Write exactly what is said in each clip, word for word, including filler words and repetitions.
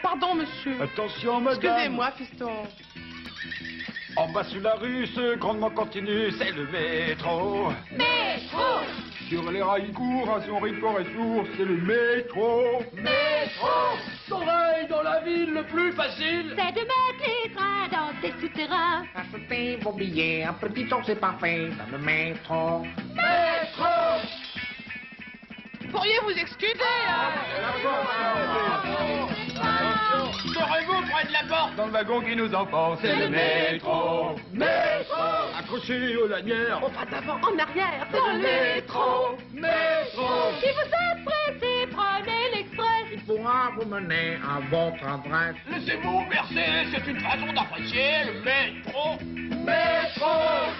pardon, monsieur. Attention, madame. Excusez-moi, fiston. En bas sous la rue, ce grandement continu, c'est le métro. Métro. Sur les rails courts, à son rythme fort et sourd, c'est le métro. Métro. Soleil dans la ville, le plus facile. C'est de mettre les trains dans des souterrains. Achetez vos billets, un petit tour c'est parfait, dans le métro. Métro. Pourriez vous excuser, hein? Serez-vous près de la porte? Dans le wagon qui nous enfonce, c'est le métro. Métro. Accroché aux lanières, On va d'avant, en arrière, c'est Dans le le métro. métro. Si vous êtes pressé, prenez l'express. Il pourra vous mener à votre adresse. Laissez-vous bercer, c'est une façon d'apprécier le métro. Métro.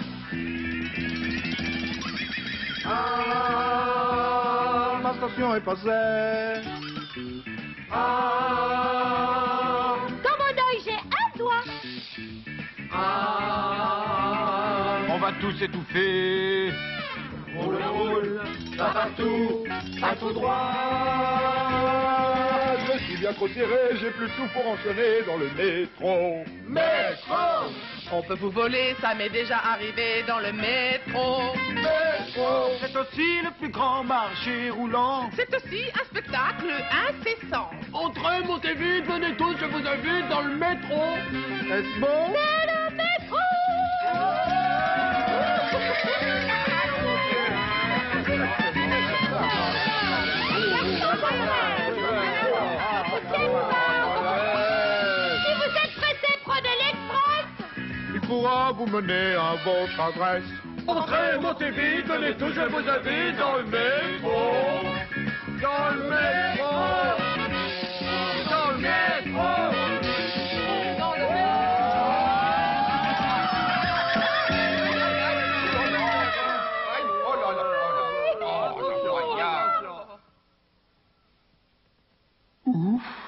Ah, ma station est passée. Ah, Dans mon œil, j'ai un doigt. ah, on va tous étouffer. Roule, roule, ça partout, pas tout droit. Je suis bien trop serré, j'ai plus de tout pour enchaîner dans le métro. Métro, On peut vous voler, ça m'est déjà arrivé dans le métro. métro. C'est aussi le plus grand marché roulant. C'est aussi un spectacle incessant. Entrez, montez vite, venez tous, je vous invite dans le métro. Est-ce bon? C'est le métro. Si vous êtes pressé, prenez l'express. Il pourra vous mener à votre adresse. Entrez, montez vite, venez tous, je vous invite dans le métro. Dans le métro. Dans le métro. Dans le Oh là là, oh là là, oh là là, métro. Ouf.